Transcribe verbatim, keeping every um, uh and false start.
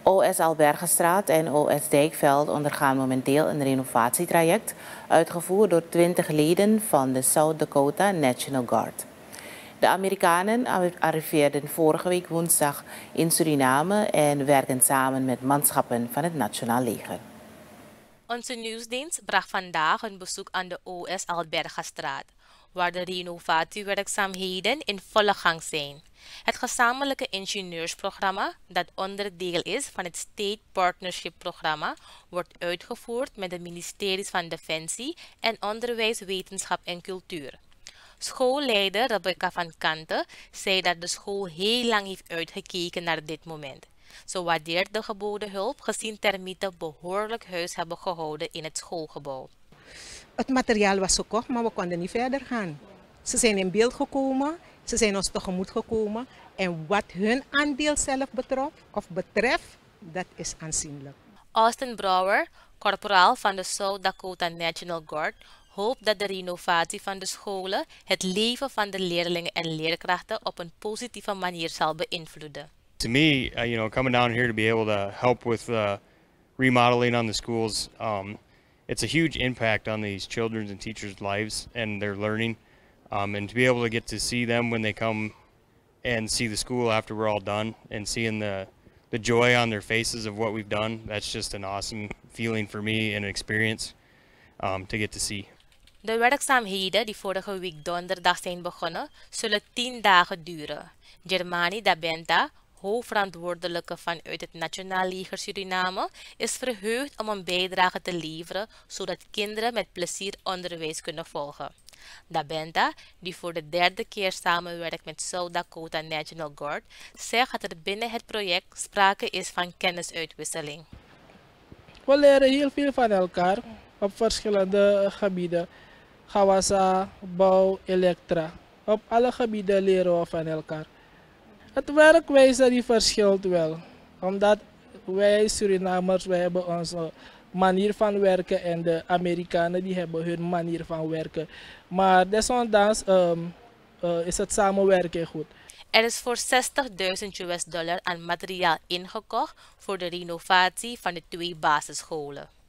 O S Albergenstraat en O S Dijkveld ondergaan momenteel een renovatietraject, uitgevoerd door twintig leden van de South Dakota National Guard. De Amerikanen arriveerden vorige week woensdag in Suriname en werken samen met manschappen van het Nationaal Leger. Onze nieuwsdienst bracht vandaag een bezoek aan de O S Albergenstraat, waar de renovatiewerkzaamheden in volle gang zijn. Het gezamenlijke ingenieursprogramma, dat onderdeel is van het State Partnership Programma, wordt uitgevoerd met de ministeries van Defensie en Onderwijs, Wetenschap en Cultuur. Schoolleider Rebecca van Kanten zei dat de school heel lang heeft uitgekeken naar dit moment. Ze waardeert de geboden hulp, gezien termieten behoorlijk huis hebben gehouden in het schoolgebouw. Het materiaal was gekocht, maar we konden niet verder gaan. Ze zijn in beeld gekomen, ze zijn ons tegemoet gekomen. En wat hun aandeel zelf betrof, of betreft, dat is aanzienlijk. Austin Brower, corporaal van de South Dakota National Guard, hoopt dat de renovatie van de scholen het leven van de leerlingen en leerkrachten op een positieve manier zal beïnvloeden. To me, uh, you know, coming down here to be able to help with uh, remodeling on the schools, um, it's a huge impact on these children's and teachers' lives and their learning. Um, and to be able to get to see them when they come and see the school after we're all done and seeing the, the joy on their faces of what we've done, that's just an awesome feeling for me and an experience um, to get to see. De werkzaamheden die vorige week donderdag zijn begonnen, zullen tien dagen duren. Germani Dabenta, hoofdverantwoordelijke vanuit het Nationaal Leger Suriname, is verheugd om een bijdrage te leveren, zodat kinderen met plezier onderwijs kunnen volgen. Dabenta, die voor de derde keer samenwerkt met South Dakota National Guard, zegt dat er binnen het project sprake is van kennisuitwisseling. We leren heel veel van elkaar op verschillende gebieden. Gawasa, bouw, elektra. Op alle gebieden leren we van elkaar. Het werkwijze die verschilt wel, omdat wij Surinamers, wij hebben onze manier van werken en de Amerikanen die hebben hun manier van werken. Maar desondanks um, uh, is het samenwerken goed. Er is voor zestigduizend U S dollar aan materiaal ingekocht voor de renovatie van de twee basisscholen.